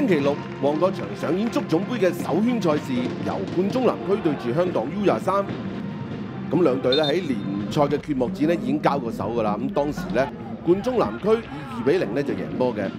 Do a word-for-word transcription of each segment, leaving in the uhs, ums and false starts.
星期六，旺角場上演足總杯嘅首圈賽事，由冠忠南區對住香港 U 廿三。咁兩隊咧喺聯賽嘅決幕戰咧已經交過手㗎啦。咁當時咧，冠忠南區以二比零咧就贏波嘅。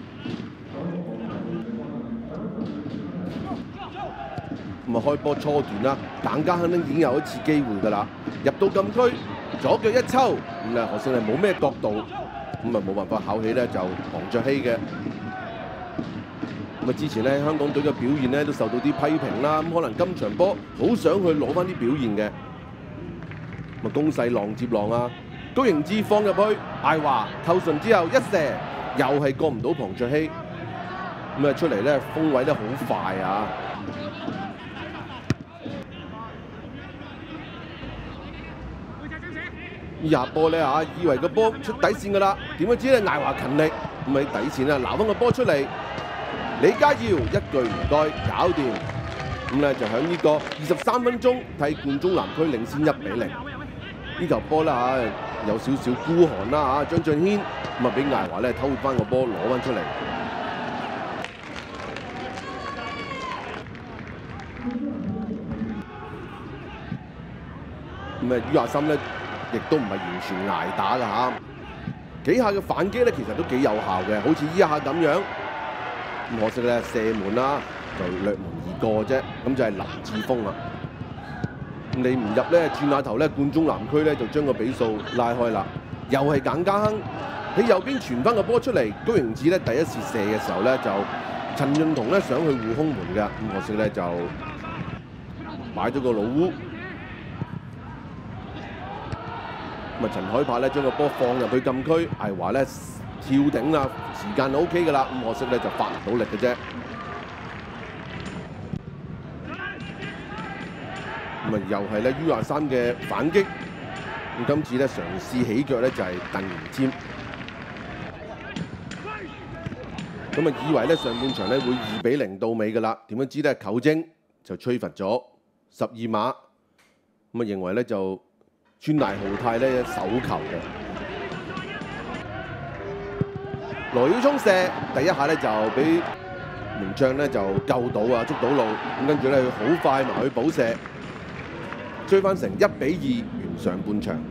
咁啊開波初段啦，簡家亨咧已經有一次機會㗎啦，入到禁區，左腳一抽，咁咧可惜係冇咩角度，咁啊冇辦法考起咧就龐卓希嘅。咁啊之前咧香港隊嘅表現咧都受到啲批評啦，咁可能今場波好想去攞翻啲表現嘅。咁啊攻勢浪接浪啊，高迎志放入去，艾華扣順之後一射，又係過唔到龐卓希，咁啊出嚟咧風位得好快啊！呢下波咧嚇，以為個波出底線㗎啦，點不知咧艾華勤力，咁喺底線啊撈翻個波出嚟，李家耀一句唔該搞掂，咁咧就喺呢個二十三分鐘替冠忠南區領先一比零。呢球波啦嚇有少少孤寒啦嚇，張俊軒咁啊俾艾華咧偷翻個波攞翻出嚟。咁啊 U 廿三咧。亦都唔係完全捱打㗎嚇，幾下嘅反擊咧其實都幾有效嘅，好似依一下咁樣。咁可惜咧射門啦，就略無而過啫。咁就係林志峰啦。你唔入咧，轉下頭咧，冠忠南區咧就將個比數拉開啦。又係簡家亨喺右邊傳翻個波出嚟，高迎志咧第一次射嘅時候咧就陳潤彤咧想去護空門㗎，咁可惜咧就買咗個老烏。咁啊，陳海柏咧將個波放入去禁區，艾華咧跳頂啦，時間 O K 㗎啦，咁可惜咧就發唔到力嘅啫。咁啊，又係咧 U 廿三嘅反擊，咁今次咧嘗試起腳咧就係鄧元謙。咁啊，以為咧上半場咧會二比零到尾㗎啦，點樣知咧球證就吹罰咗十二碼，咁啊認為咧就川賴浩泰咧手球嘅，羅曉聰射第一下咧就俾門將咧就救到啊，捉到路，咁跟住咧佢好快埋去補射，追翻成一比二完上半場。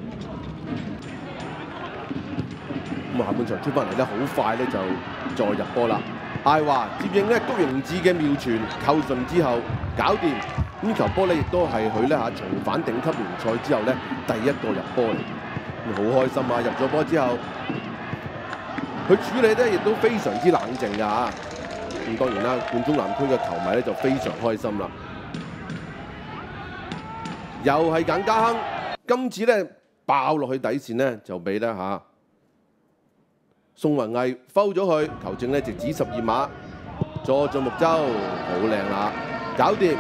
咁啊下半場出翻嚟咧好快咧就再入波啦，艾華接應咧高迎志嘅妙傳扣順之後搞掂。呢球波咧，亦都係佢咧嚇重返頂級聯賽之後咧第一個入波嚟，好開心啊！入咗波之後，佢處理咧亦都非常之冷靜㗎嚇。咁當然啦，冠忠南區嘅球迷咧就非常開心啦。又係簡家亨，今次咧爆落去底線咧就俾咧嚇宋雲毅 foul 咗佢，球證咧直指十二碼，佐佐木洲好靚啦，搞掂。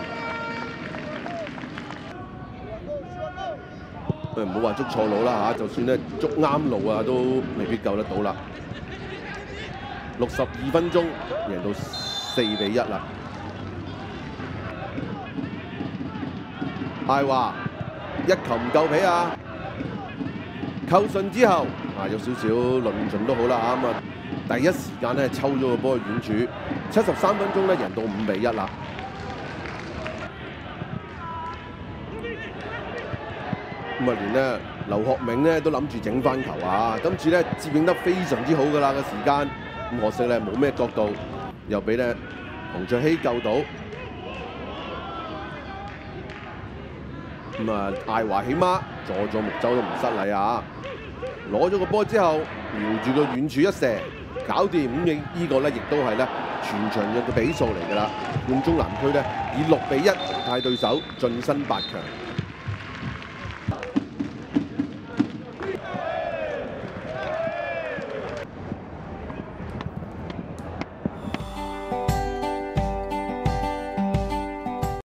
唔好話捉錯路啦嚇，就算咧捉啱路啊，都未必救得到啦。六十二分鐘贏到四比一啦。艾華一球唔夠皮啊！扣順之後啊，有少少論盡都好啦嚇，咁啊第一時間咧抽咗個波去遠處，七十三分鐘咧贏到五比一啦。咁啊，連咧劉學明咧都諗住整翻球啊！今次咧接應得非常之好㗎啦個時間，咁可惜咧冇咩角度，又俾咧龐卓希救到。咁啊，艾華起碼佐佐木洲都唔失禮啊！攞咗個波之後，瞄住個遠處一射，搞掂。咁亦呢個咧亦都係咧全場嘅比數嚟㗎啦。冠忠南區咧以六比一淘汰對手，晉身八強。